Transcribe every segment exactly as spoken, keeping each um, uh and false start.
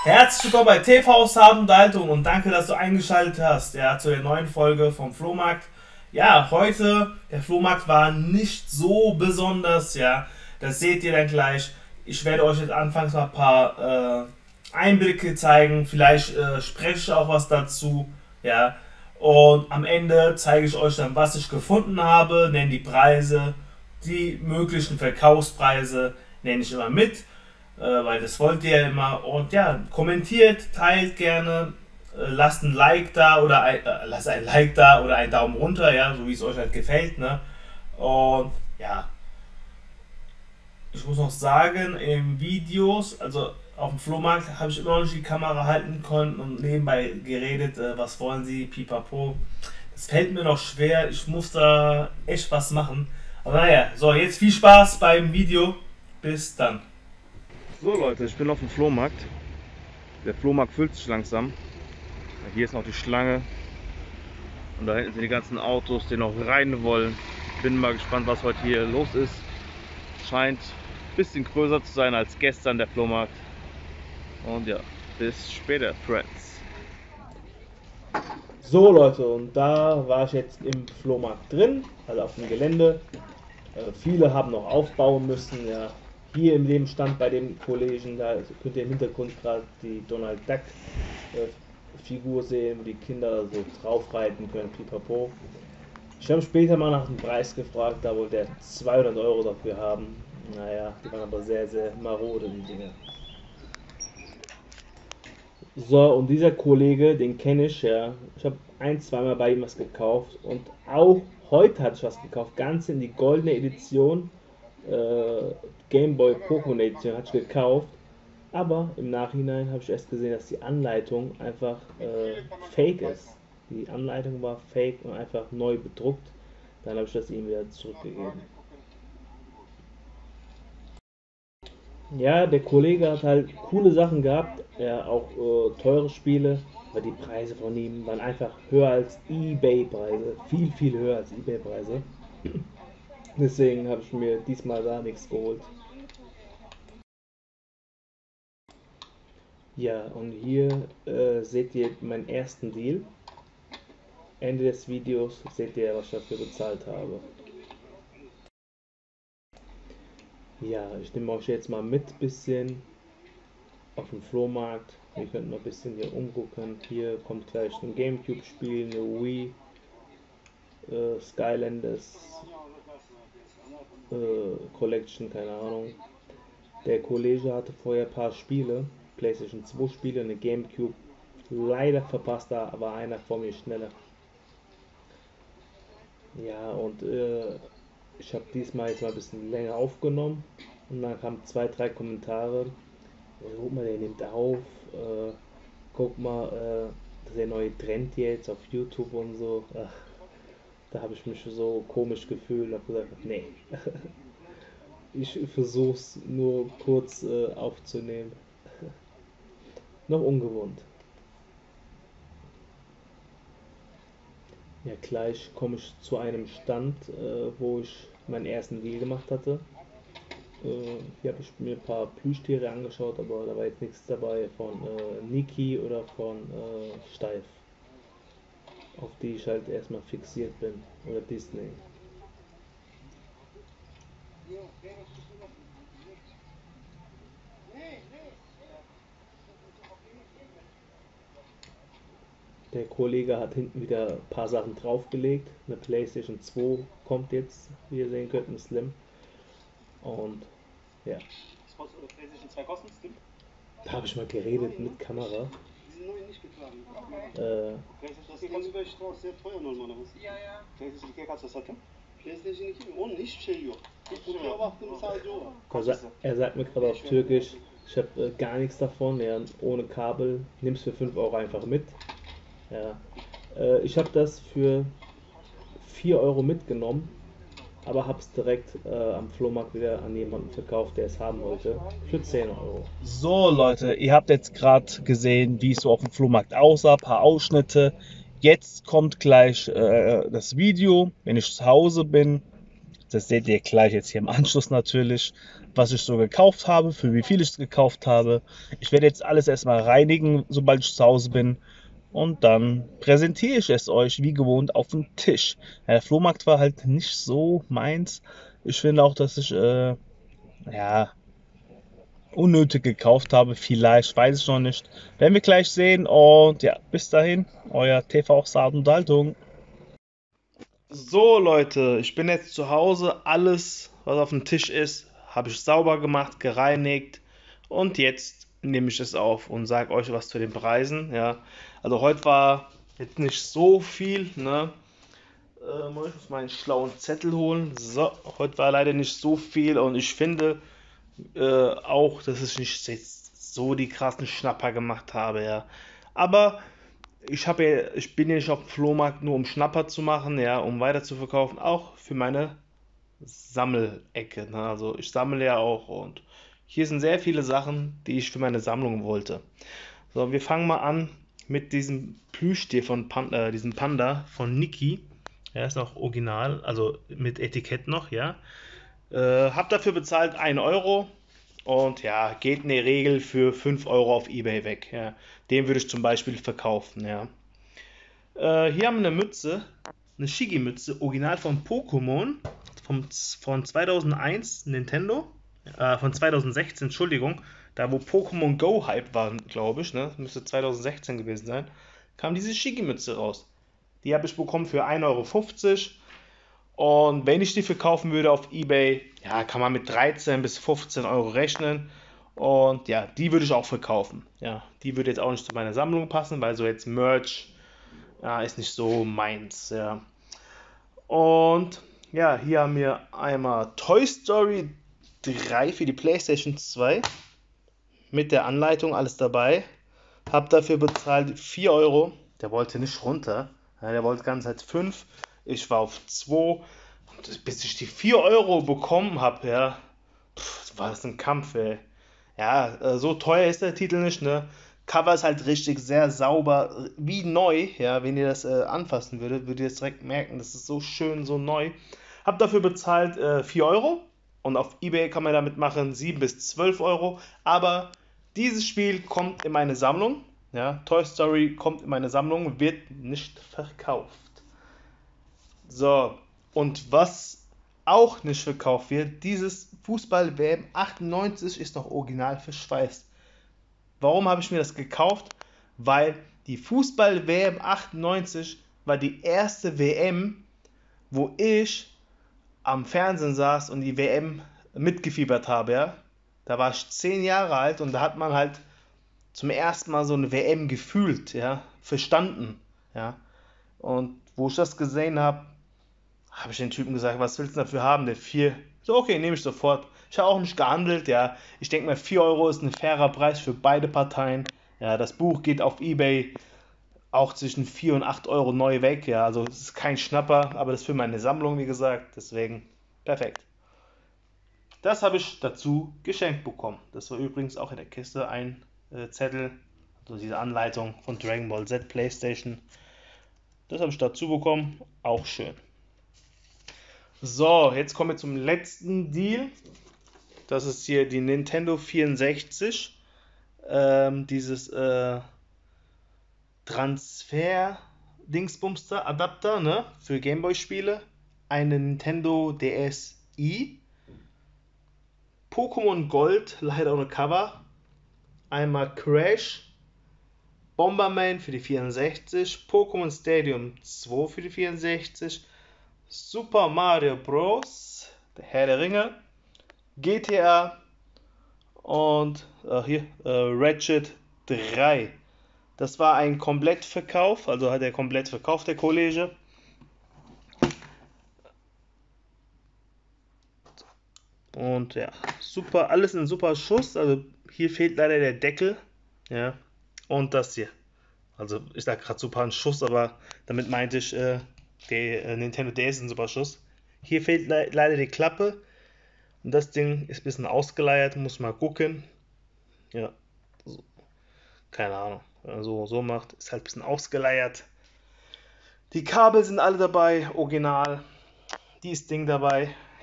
Herzlich willkommen bei T V Sound Unterhaltung und danke, dass du eingeschaltet hast, ja, zu der neuen Folge vom Flohmarkt. Ja, heute, der Flohmarkt war nicht so besonders, ja, das seht ihr dann gleich. Ich werde euch jetzt anfangs mal ein paar äh, Einblicke zeigen, vielleicht äh, spreche ich auch was dazu, ja, und am Ende zeige ich euch dann, was ich gefunden habe, nenne die Preise, die möglichen Verkaufspreise nenne ich immer mit. Weil das wollt ihr ja immer. Und ja, kommentiert, teilt gerne, äh, lasst ein Like da oder ein, äh, lasst ein Like da oder einen Daumen runter, ja, so wie es euch halt gefällt, ne? Und ja, ich muss noch sagen, in Videos, also auf dem Flohmarkt, habe ich immer noch nicht die Kamera halten können und nebenbei geredet, äh, was wollen sie, pipapo. Das fällt mir noch schwer, ich muss da echt was machen. Aber naja, so, jetzt viel Spaß beim Video, bis dann. So Leute, ich bin auf dem Flohmarkt. Der Flohmarkt füllt sich langsam. Hier ist noch die Schlange. Und da hinten sind die ganzen Autos, die noch rein wollen. Bin mal gespannt, was heute hier los ist. Scheint ein bisschen größer zu sein als gestern der Flohmarkt. Und ja, bis später, Friends. So Leute, und da war ich jetzt im Flohmarkt drin, also auf dem Gelände. Äh, viele haben noch aufbauen müssen, ja. Hier in dem Stand bei dem Kollegen, da könnt ihr im Hintergrund gerade die Donald Duck äh, Figur sehen, wo die Kinder so drauf reiten können, pipapo. Ich habe später mal nach dem Preis gefragt, da wollte er zweihundert Euro dafür haben. Naja, die waren aber sehr, sehr marode, die Dinge. So, und dieser Kollege, den kenne ich, ja. Ich habe ein, zweimal bei ihm was gekauft und auch heute hatte ich was gekauft, ganz in die goldene Edition. Äh, Game Boy Pokémon Edition hatte ich gekauft, aber im Nachhinein habe ich erst gesehen, dass die Anleitung einfach äh, fake ist. Die Anleitung war fake und einfach neu bedruckt. Dann habe ich das ihm wieder zurückgegeben. Ja, der Kollege hat halt coole Sachen gehabt, ja, auch äh, teure Spiele, aber die Preise von ihm waren einfach höher als eBay-Preise, viel, viel höher als eBay-Preise. Deswegen habe ich mir diesmal gar nichts geholt. Ja, und hier äh, seht ihr meinen ersten Deal. Ende des Videos seht ihr, was ich dafür bezahlt habe. Ja, ich nehme euch jetzt mal mit bisschen auf dem Flohmarkt. Ihr könnt noch ein bisschen hier umgucken. Hier kommt gleich ein Gamecube-Spiel, eine Wii, äh, Skylanders äh, Collection, keine Ahnung. Der Kollege hatte vorher ein paar Spiele, PlayStation zwei Spiele, eine Gamecube. Leider verpasst da aber einer vor mir schneller. Ja, und äh, ich habe diesmal jetzt mal ein bisschen länger aufgenommen und dann kamen zwei, drei Kommentare. Ja, guck mal, der nimmt auf. Äh, guck mal, äh, das ist der neue Trend jetzt auf YouTube und so. Ach, da habe ich mich so komisch gefühlt und habe gesagt, nee. Ich versuch's nur kurz äh, aufzunehmen. Noch ungewohnt. Ja, gleich komme ich zu einem Stand, äh, wo ich meinen ersten Deal gemacht hatte. Äh, hier habe ich mir ein paar Plüschtiere angeschaut, aber da war jetzt nichts dabei von äh, Niki oder von äh, Steif, auf die ich halt erstmal fixiert bin, oder Disney. Der Kollege hat hinten wieder ein paar Sachen draufgelegt. Eine PlayStation zwei kommt jetzt, wie ihr sehen könnt, ein Slim. Und ja. Was kostet oder PlayStation zwei kosten, Slim? Da habe ich mal geredet mit Kamera. Die sind neu nicht getragen. Äh, PlayStation iki kannst du böyle işte sehr teuer normal ama. Ya ya. PlayStation ikiye kaça satın? PlayStation iki mi? Onun hiçbir şey yok. Kutuya baktım sadece o var. er, er sagt mir gerade auf Türkisch, ich habe äh, gar nichts davon, ja, ohne Kabel, nimm's für fünf Euro einfach mit. Ja. Äh, ich habe das für vier Euro mitgenommen, aber habe es direkt äh, am Flohmarkt wieder an jemanden verkauft, der es haben wollte, für zehn Euro. So Leute, ihr habt jetzt gerade gesehen, wie es so auf dem Flohmarkt aussah, ein paar Ausschnitte. Jetzt kommt gleich äh, das Video, wenn ich zu Hause bin. Das seht ihr gleich jetzt hier im Anschluss natürlich, was ich so gekauft habe, für wie viel ich es gekauft habe. Ich werde jetzt alles erstmal reinigen, sobald ich zu Hause bin. Und dann präsentiere ich es euch wie gewohnt auf dem Tisch. Ja, der Flohmarkt war halt nicht so meins. Ich finde auch, dass ich äh, ja, unnötig gekauft habe. Vielleicht, weiß ich noch nicht. Werden wir gleich sehen. Und ja, bis dahin, euer T V Saat Unterhaltung. So Leute, ich bin jetzt zu Hause. Alles, was auf dem Tisch ist, habe ich sauber gemacht, gereinigt. Und jetzt nehme ich es auf und sage euch was zu den Preisen. Ja, also heute war jetzt nicht so viel. Ne? Äh, ich muss meinen schlauen Zettel holen. So, heute war leider nicht so viel und ich finde äh, auch, dass ich nicht jetzt so die krassen Schnapper gemacht habe. Ja, aber ich habe ja, ich bin ja nicht auf dem Flohmarkt nur um Schnapper zu machen, ja, um weiter zu verkaufen, auch für meine Sammelecke. Ne? Also ich sammle ja auch und hier sind sehr viele Sachen, die ich für meine Sammlung wollte. So, wir fangen mal an mit diesem Plüschtier von Panda, äh, diesem Panda von Niki. Er ist noch original, also mit Etikett noch, ja. Äh, hab dafür bezahlt ein Euro und ja, geht in der Regel für fünf Euro auf eBay weg. Ja. Den würde ich zum Beispiel verkaufen, ja. Äh, hier haben wir eine Mütze, eine Shigi-Mütze, original von Pokémon, vom, von zweitausendeins Nintendo, äh, von zweitausendsechzehn, Entschuldigung, da wo Pokémon Go Hype war, glaube ich, ne, müsste zweitausendsechzehn gewesen sein, kam diese Shigi-Mütze raus. Die habe ich bekommen für ein Euro fünfzig. Und wenn ich die verkaufen würde auf eBay, ja, kann man mit dreizehn bis fünfzehn Euro rechnen. Und ja, die würde ich auch verkaufen. Ja, die würde jetzt auch nicht zu meiner Sammlung passen, weil so jetzt Merch, ja, ist nicht so meins. Ja. Und ja, hier haben wir einmal Toy Story drei für die PlayStation zwei. Mit der Anleitung, alles dabei. Hab dafür bezahlt vier Euro. Der wollte nicht runter. Ja, der wollte ganz halt fünf. Ich war auf zwei. Und bis ich die vier Euro bekommen habe, ja, pff, war das ein Kampf, ey. Ja, äh, so teuer ist der Titel nicht, ne? Cover ist halt richtig sehr sauber, wie neu, ja. Wenn ihr das äh, anfassen würdet, würdet ihr das direkt merken. Das ist so schön, so neu. Hab dafür bezahlt äh, vier Euro. Und auf eBay kann man damit machen sieben bis zwölf Euro. Aber dieses Spiel kommt in meine Sammlung. Ja, Toy Story kommt in meine Sammlung, wird nicht verkauft. So, und was auch nicht verkauft wird, dieses Fußball-W M achtundneunzig ist noch original verschweißt. Warum habe ich mir das gekauft? Weil die Fußball-W M achtundneunzig war die erste W M, wo ich am Fernsehen saß und die W M mitgefiebert habe. Ja? Da war ich zehn Jahre alt und da hat man halt zum ersten Mal so eine W M gefühlt, ja, verstanden, ja. Und wo ich das gesehen habe, habe ich den Typen gesagt, was willst du dafür haben, der vier? So, okay, nehme ich sofort. Ich habe auch nicht gehandelt, ja. Ich denke mal, vier Euro ist ein fairer Preis für beide Parteien. Ja, das Buch geht auf eBay auch zwischen vier und acht Euro neu weg, ja. Also es ist kein Schnapper, aber das ist für meine Sammlung, wie gesagt, deswegen perfekt. Das habe ich dazu geschenkt bekommen. Das war übrigens auch in der Kiste ein äh, Zettel, also diese Anleitung von Dragon Ball Z PlayStation. Das habe ich dazu bekommen, auch schön. So, jetzt kommen wir zum letzten Deal. Das ist hier die Nintendo vierundsechzig. Ähm, dieses äh, Transfer-Dingsbumster, Adapter, ne, für Gameboy-Spiele. Eine Nintendo D S i. Pokémon Gold, leider ohne Cover. Einmal Crash, Bomberman für die vierundsechzig, Pokémon Stadium zwei für die vierundsechzig, Super Mario Bros., der Herr der Ringe, G T A und äh, hier äh, Ratchet drei. Das war ein Komplettverkauf, also hat er komplett verkauft, der Kollege. Und ja, super, alles in super Schuss. Also hier fehlt leider der Deckel. Ja. Und das hier. Also ich sag gerade super ein Schuss, aber damit meinte ich, äh, der äh, Nintendo D S ist ein super Schuss. Hier fehlt le leider die Klappe. Und das Ding ist ein bisschen ausgeleiert, muss mal gucken. Ja. So. Keine Ahnung. Wenn man so, so macht, ist halt ein bisschen ausgeleiert. Die Kabel sind alle dabei, original. Dieses Ding dabei.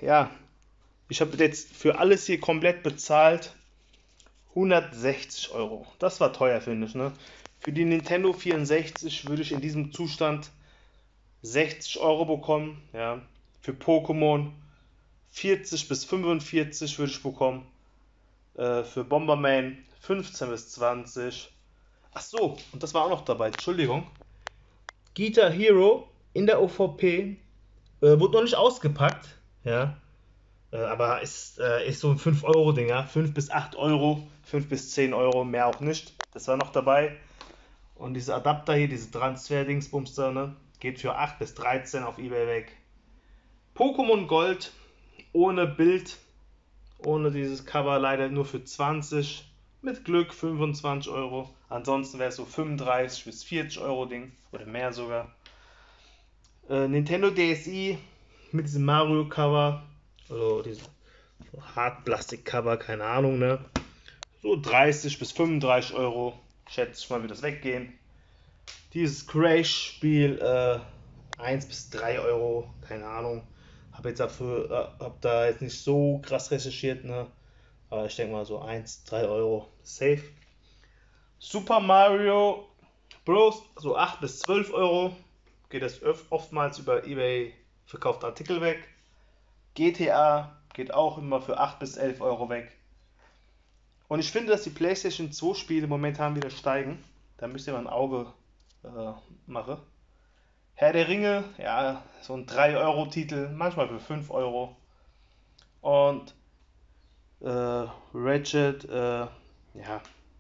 ja, ich habe jetzt für alles hier komplett bezahlt hundertsechzig Euro. Das war teuer, finde ich, ne? Für die Nintendo vierundsechzig würde ich in diesem Zustand sechzig Euro bekommen, ja. Für Pokémon vierzig bis fünfundvierzig würde ich bekommen. Äh, für Bomberman fünfzehn bis zwanzig. Ach so, und das war auch noch dabei, Entschuldigung. Guitar Hero in der O V P äh, wurde noch nicht ausgepackt, ja. Äh, aber ist, äh, ist so ein fünf Euro Ding, ja. fünf bis acht Euro, fünf bis zehn Euro, mehr auch nicht. Das war noch dabei. Und diese Adapter hier, diese Transfer-Dingsbumster, ne, geht für acht bis dreizehn auf eBay weg. Pokémon Gold ohne Bild, ohne dieses Cover leider nur für zwanzig. Mit Glück fünfundzwanzig Euro. Ansonsten wäre es so fünfunddreißig bis vierzig Euro Ding oder mehr sogar. Äh, Nintendo D S i mit diesem Mario Cover oder diesem Hartplastik Cover, keine Ahnung, ne? So dreißig bis fünfunddreißig Euro. Schätze ich mal, wird das weggehen. Dieses Crash-Spiel äh, eins bis drei Euro, keine Ahnung. Hab jetzt dafür, äh, hab da jetzt nicht so krass recherchiert, ne? Aber ich denke mal so eins, drei Euro safe. Super Mario Bros. So acht bis zwölf Euro. Geht das oftmals über eBay verkaufte Artikel weg. G T A geht auch immer für acht bis elf Euro weg. Und ich finde, dass die PlayStation zwei Spiele momentan wieder steigen. Da müsst ihr mal ein Auge äh, machen. Herr der Ringe, ja, so ein drei Euro Titel, manchmal für fünf Euro. Und äh, Ratchet, äh, ja,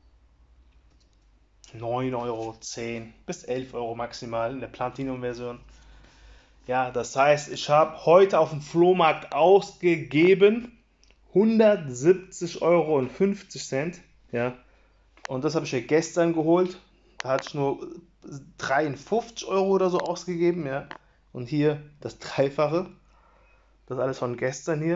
neun Euro, zehn bis elf Euro maximal in der Platinum-Version. Ja, das heißt, ich habe heute auf dem Flohmarkt ausgegeben hundertsiebzig Euro und fünfzig Cent. Ja, und das habe ich ja gestern geholt. Da hatte ich nur dreiundfünfzig Euro oder so ausgegeben. Ja, und hier das Dreifache. Das alles von gestern hier.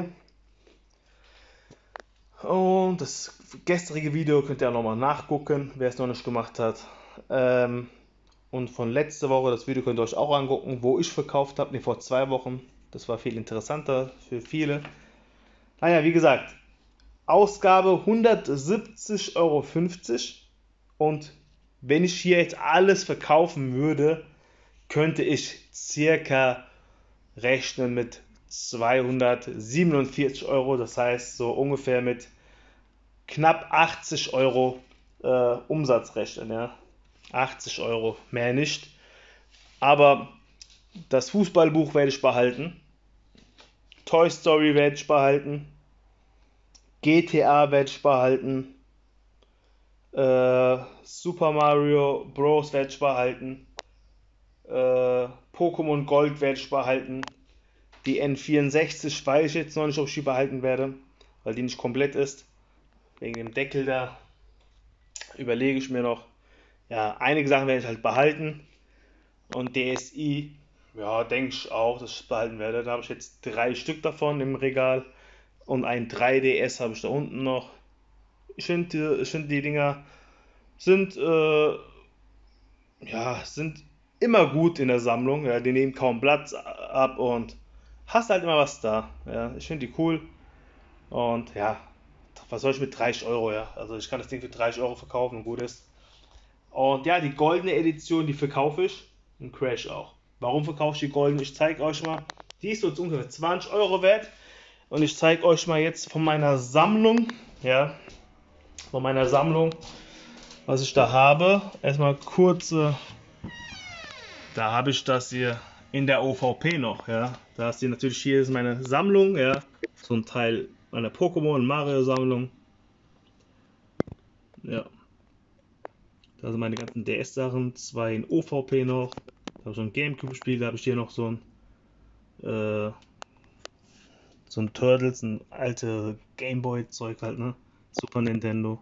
Und das gestrige Video könnt ihr auch nochmal nachgucken, wer es noch nicht gemacht hat. Ähm, und von letzter Woche, das Video könnt ihr euch auch angucken, wo ich verkauft habe, ne, vor zwei Wochen. Das war viel interessanter für viele. Naja, wie gesagt, Ausgabe hundertsiebzig Euro fünfzig. Und wenn ich hier jetzt alles verkaufen würde, könnte ich circa rechnen mit zweihundertsiebenundvierzig Euro, das heißt so ungefähr mit knapp achtzig Euro äh, Umsatz rechnen, ja. achtzig Euro, mehr nicht. Aber das Fußballbuch werde ich behalten, Toy Story werde ich behalten, G T A werde ich behalten, äh, Super Mario Bros. Werde ich behalten, äh, Pokémon Gold werde ich behalten. Die N vierundsechzig weiß ich jetzt noch nicht, ob ich die behalten werde, weil die nicht komplett ist. Wegen dem Deckel da überlege ich mir noch. Ja, einige Sachen werde ich halt behalten. Und D S i, ja, denke ich auch, dass ich es behalten werde. Da habe ich jetzt drei Stück davon im Regal. Und ein drei D S habe ich da unten noch. Ich finde, ich find, die Dinger sind, äh, ja, sind immer gut in der Sammlung. Ja, die nehmen kaum Platz ab und hast halt immer was da. Ja, ich finde die cool. Und ja, was soll ich mit dreißig Euro, ja? Also ich kann das Ding für dreißig Euro verkaufen und gut ist. Und ja, die goldene Edition, die verkaufe ich. Und Crash auch. Warum verkaufe ich die goldene? Ich zeige euch mal. Die ist so ungefähr zwanzig Euro wert. Und ich zeige euch mal jetzt von meiner Sammlung, ja, von meiner Sammlung, was ich da habe. Erstmal kurze, da habe ich das hier in der O V P noch, ja. Da ist die natürlich, hier ist meine Sammlung, ja. So ein Teil meiner Pokémon und Mario Sammlung. Ja. Da sind meine ganzen D S-Sachen, zwei in O V P noch. Da habe ich so ein Gamecube-Spiel, da habe ich hier noch so ein äh, so ein Turtles, ein alte Gameboy-Zeug halt, ne? Super Nintendo.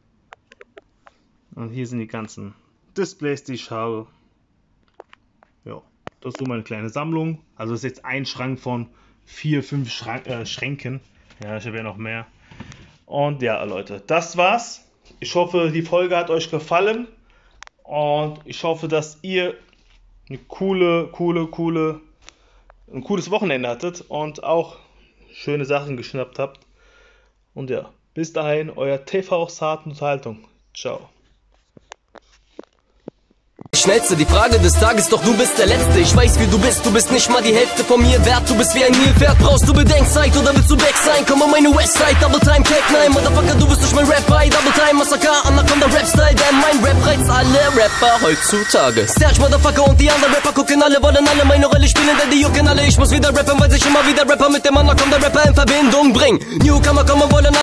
Und hier sind die ganzen Displays, die ich habe. Ja, das ist so meine kleine Sammlung. Also das ist jetzt ein Schrank von vier, fünf Schrank, äh, Schränken. Ja, ich habe ja noch mehr. Und ja, Leute, das war's. Ich hoffe, die Folge hat euch gefallen. Und ich hoffe, dass ihr eine coole, coole, coole, ein cooles Wochenende hattet. Und auch schöne Sachen geschnappt habt. Und ja, bis dahin, euer T V aus harten Unterhaltung. Ciao. Schnellste, die Frage des Tages, doch du bist der Letzte. Ich weiß, wie du bist, du bist nicht mal die Hälfte von mir wert. Du bist wie ein Nilpferd, brauchst du Bedenkzeit oder willst du back sein? Komm an meine Westside, Double Time, Cake nein, Motherfucker, du bist durch mein Rap bei Double Time, Massaker, Anaconda Rap-Style, denn mein Rap reizt alle Rapper heutzutage. Serge, Motherfucker und die anderen Rapper gucken alle, wollen alle meine Rolle spielen, denn die jucken alle. Ich muss wieder rappen, weil sich immer wieder Rapper mit dem Anaconda Rapper in Verbindung bringen. Newcomer kommen wollen